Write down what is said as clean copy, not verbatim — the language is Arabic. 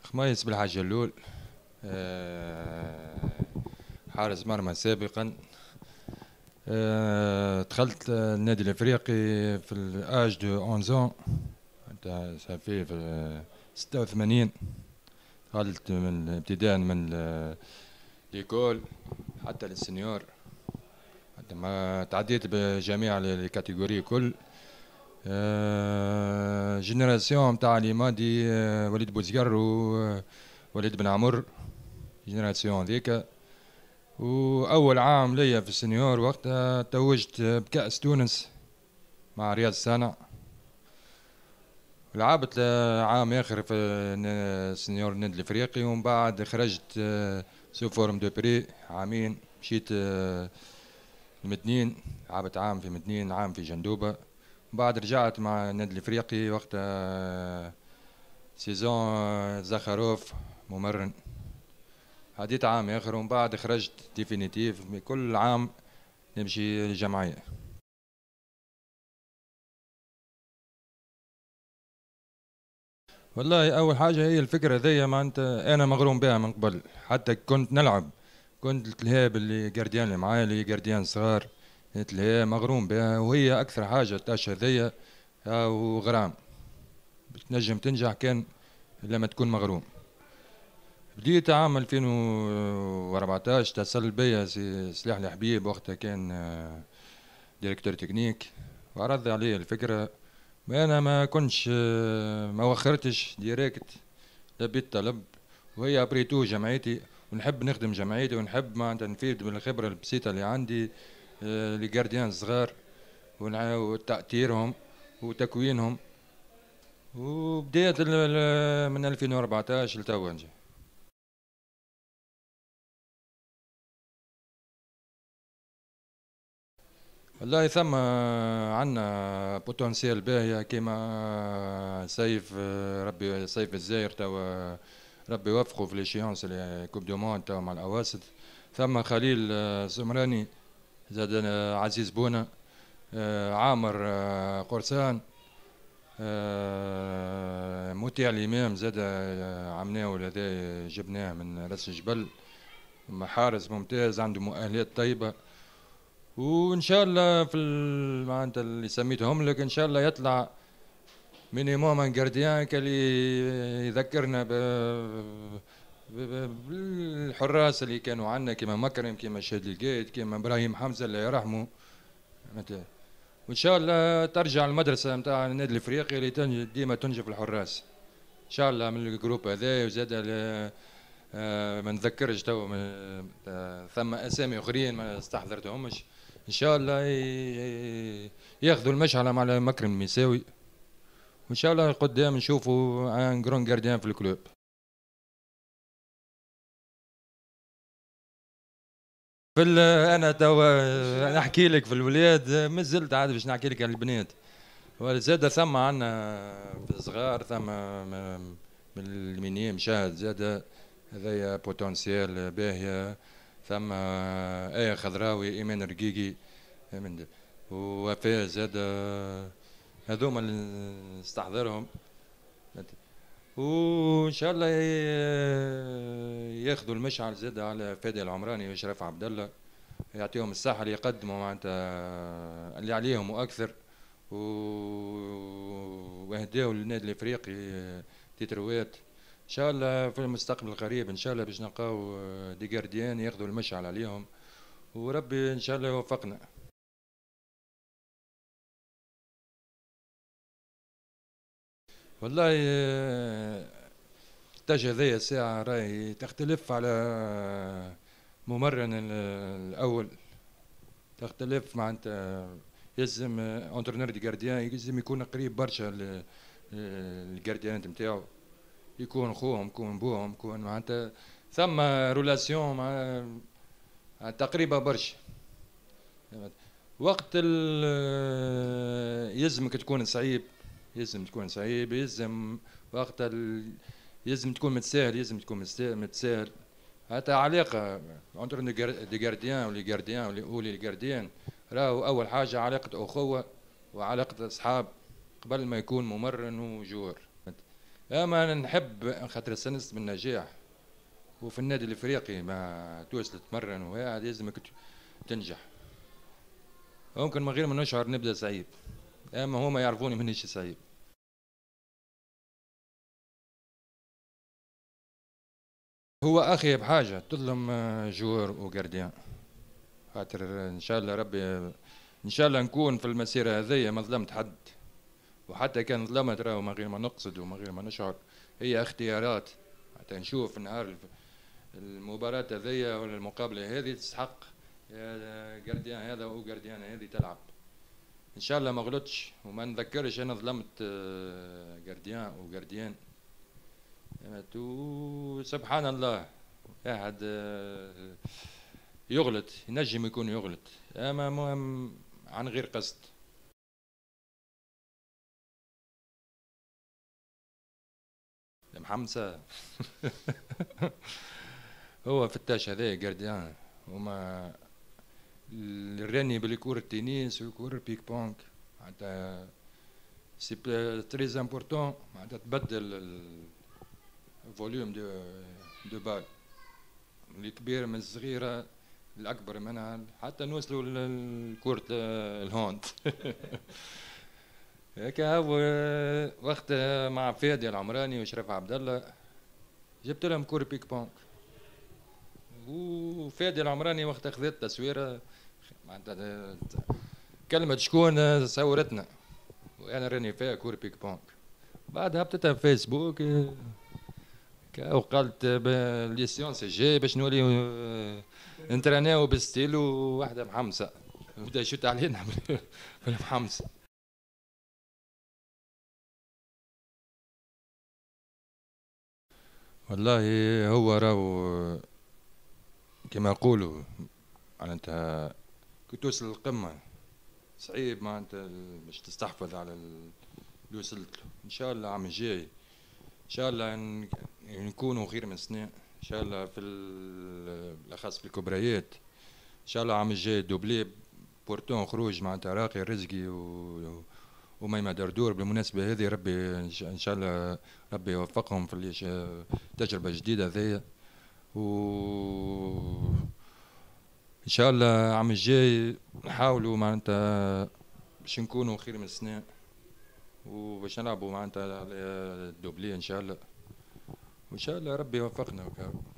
خميس بالحاج اللول، حارس مرمى سابقا. دخلت النادي الافريقي في الاج دو 11 انت صافي في 86. دخلت من ابتداء من ليكول حتى للسنيور، حتى ما تعديت بجميع الكاتيجوري كل. جينيراسيون تاع اللي ماضي، وليد بوزقر ووليد بن عمر، جينيراسيون ذيك. واول عام ليا في السنيور وقتها توجت بكأس تونس مع رياض السانع. لعبت عام اخر في السنيور النادي الافريقي، ومن بعد خرجت سو فورم دو بري عامين، مشيت المدنين، لعبت عام في مدنين، عام في جندوبه. بعد رجعت مع النادي الافريقي وقتها سيزون زخروف ممرن، عديت عام اخر ومن بعد خرجت ديفينيتيف. كل عام نمشي للجمعيه. والله اول حاجه هي الفكره ذي، ما انت انا مغروم بها من قبل، حتى كنت نلعب كنت التلهاب اللي جارديان اللي معايا اللي جارديان صغار، التلهاب مغروم بها، وهي اكثر حاجه التاشا ذي وغرام بتنجم تنجح كان لما تكون مغروم. بديت عام 2014 اتصل بيا سلاح الحبيب، وقتها كان ديريكتور تكنيك، وعرض عليه الفكره. انا ما كنتش ما وخرتش ديريكت، لبيت طلب، وهي ابريتو جمعيتي، ونحب نخدم جمعيتي، ونحب معناتها نفيد بالخبره البسيطه اللي عندي لجارديان صغار وتأثيرهم وتكوينهم. وبديت من 2014 لتوا نجي. والله ثم عندنا بوتنسيال باهية كيما سيف، ربي سيف الزاير توا ربي يوفقه في ليشيونس كوب دو موند توا مع الأواسط. ثم خليل سمراني، زاد عزيز بونا، عامر قرصان، مطيع الإمام زاد عمناه هذا جبناه من راس الجبل، حارس ممتاز عنده مؤهلات طيبة. وان شاء الله في معناتها اللي سميتهم لك ان شاء الله يطلع مينيموم ان جارديان اللي يذكرنا بالحراس اللي كانوا عندنا، كيما مكرم، كيما شاد القايد، كيما ابراهيم حمزه الله يرحمه. وان شاء الله ترجع المدرسه نتاع النادي الافريقي اللي ديما تنجب الحراس ان شاء الله من الجروب هذا. وزاد ما نذكرش تو ثم اسامي اخرين ما استحضرتهمش. ان شاء الله ياخذوا المشعله مع مكرم المساوي، وان شاء الله قدام نشوفوا ان جرون جارديان في الكلوب. انا توا نحكي لك في الولاد، مازلت عاد باش نحكي لك على البنات. زاد ثم عندنا في الصغار ثم من المنيا مشاهد زاد هذايا بوتنسيال باهيه. ثم آية خضراوي، إيمان رقيقي، من ووفاء زاد، هذوما اللي نستحضرهم. وإن شاء الله ياخذوا المشعل زاد على فادي العمراني وشرف عبد الله، يعطيهم الصحة اللي يقدموا معناتها اللي عليهم وأكثر، واهداوا للنادي الافريقي تتروات. ان شاء الله في المستقبل القريب ان شاء الله باش نلقاو دي جارديان ياخذوا المشعل عليهم، وربي ان شاء الله يوفقنا. والله التاجة ذي الساعة راهي تختلف على ممرن الأول، تختلف معناتها. يلزم اونترنور دي جارديان يلزم يكون قريب برشا للجارديانات نتاعو، يكون خوهم، يكون بوهم، يكون معناتها ثم رولاسيون مع تقريبا برشا. وقت يلزمك تكون صعيب، يلزم تكون صعيب، يلزم وقت يلزم تكون متساهل، يلزم تكون متساهل. حتى علاقة انتر دي جارديان ولي جارديان ولي جارديان، راهو أول حاجة علاقة أخوة وعلاقة أصحاب قبل ما يكون ممرن وجور. اما نحب خاطر استانست بالنجاح، وفي النادي الافريقي ما توصل تمرن وقاعد لازمك تنجح. ممكن من غير ما نشعر نبدا سعيد، اما هما يعرفوني مانيش سعيد. هو اخي بحاجه تظلم جور وجارديان، خاطر ان شاء الله ربي ان شاء الله نكون في المسيره هذيا ما ظلمت حد. وحتى كان ظلمت راهو من غير ما نقصد ومن غير ما نشعر، هي اختيارات. حتى نشوف نهار المباراة هذيا ولا المقابلة هذه تستحق جارديان هذا وجارديان هذه تلعب. ان شاء الله ما غلطش وما نذكرش انا ظلمت جارديان وجارديان. سبحان الله، واحد يغلط، ينجم يكون يغلط، اما مهم عن غير قصد. محمسة هو فتاش هذا جارديان، وما الراني بالكور التنس وكور بيك بونك معناتها سي تري امبورتون، معناتها تبدل الفوليوم دو بال، الكبير من الصغيرة الأكبر منها حتى نوصلوا لكرة الهوند. هكا هو وقت مع فادي العمراني وشرف عبد الله جبت لهم كورة بيك بونك، وفادي العمراني وقت اخذت تصويره معناتها كلمة شكون صورتنا وانا راني فيها كورة بيك بونك. بعدها هبطتها في فيسبوك وقالت لي سيونس جاي باش نولي نتراناو بالستيل وواحدة محمسة بدا يشوت علينا بالمحمسة. والله هو راهو كما يقولوا معناتها كي توصل للقمة صعيب معناتها باش تستحفظ على اللي وصلت له. ان شاء الله العام الجاي ان شاء الله نكونوا خير من سنة ان شاء الله في بالاخص في الكبريات. ان شاء الله العام الجاي دوبلي بورتون خروج معناتها راقي رزقي وميمة دردور. بالمناسبة هذه ربي ان شاء الله ربي يوفقهم في التجربة الجديدة ذي، و ان شاء الله العام الجاي نحاولوا معناتها باش نكونوا خير من السنة وباش نلعبوا معناتها الدوبلي ان شاء الله، وان شاء الله ربي يوفقنا.